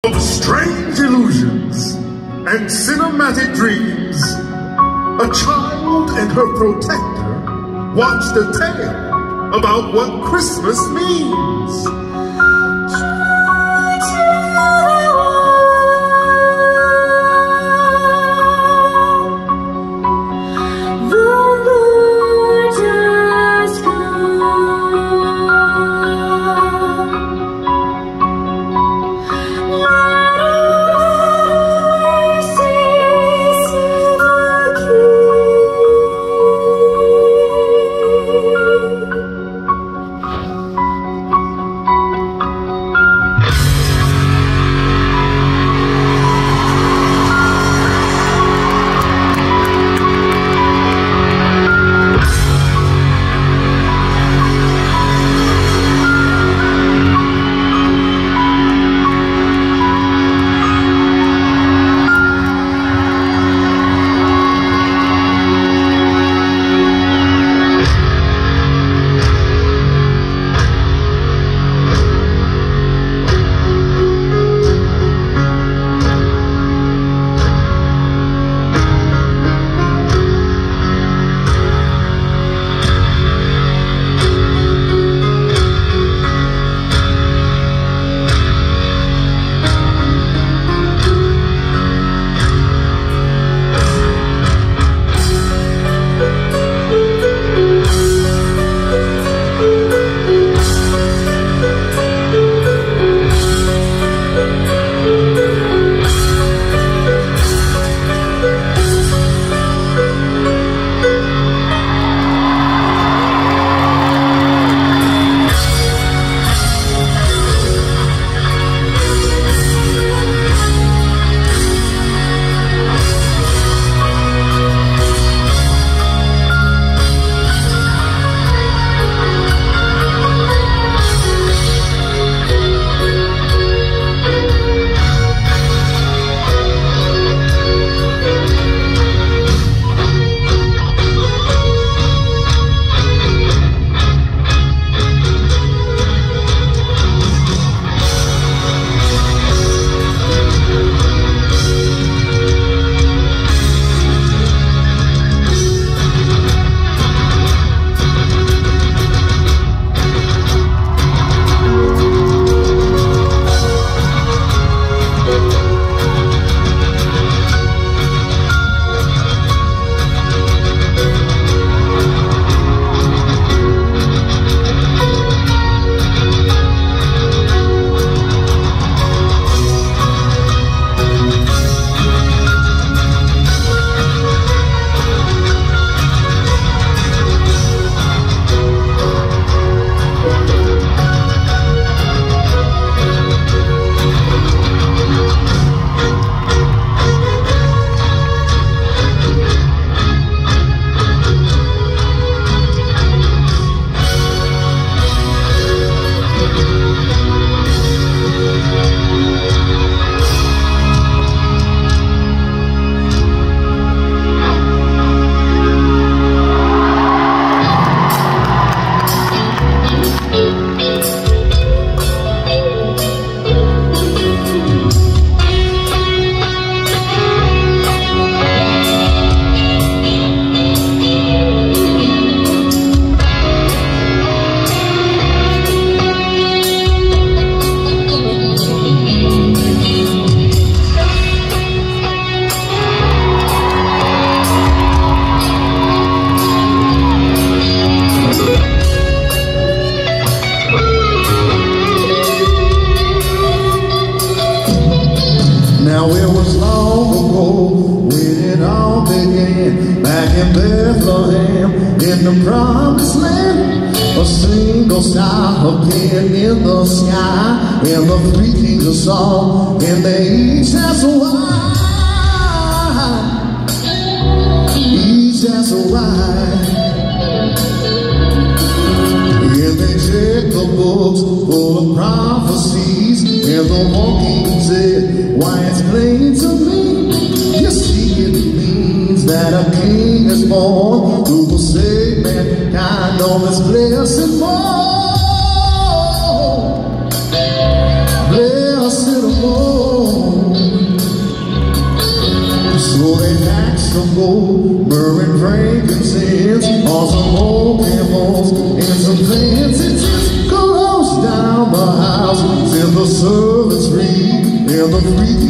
of strange illusions and cinematic dreams, a child and her protector watched a tale about what Christmas means. Now it was long ago when it all began, back in Bethlehem, in the promised land. A single star appeared in the sky, and the three kings of song, and they each has a wife, each has a wife. And they checked the books full of prophecies, and the one king said, why it's plain to me, you see it means that a king is born who will save mankind on this blessed morn, blessed morn. a freaky